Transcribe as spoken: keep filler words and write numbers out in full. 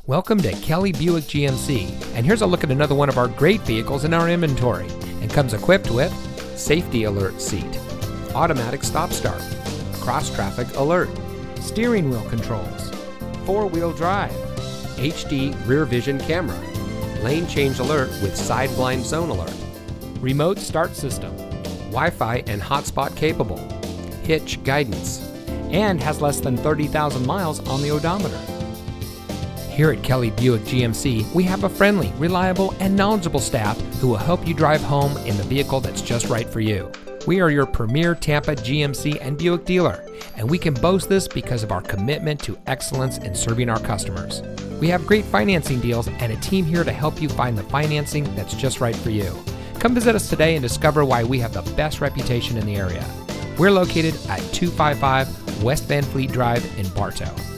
Welcome to Kelly Buick G M C, and here's a look at another one of our great vehicles in our inventory, and comes equipped with safety alert seat, automatic stop start, cross traffic alert, steering wheel controls, four-wheel drive, H D rear vision camera, lane change alert with side blind zone alert, remote start system, Wi-Fi and hotspot capable, hitch guidance, and has less than thirty thousand miles on the odometer. Here at Kelly Buick G M C, we have a friendly, reliable, and knowledgeable staff who will help you drive home in the vehicle that's just right for you. We are your premier Tampa G M C and Buick dealer, and we can boast this because of our commitment to excellence in serving our customers. We have great financing deals and a team here to help you find the financing that's just right for you. Come visit us today and discover why we have the best reputation in the area. We're located at two fifty-five West Van Fleet Drive in Bartow.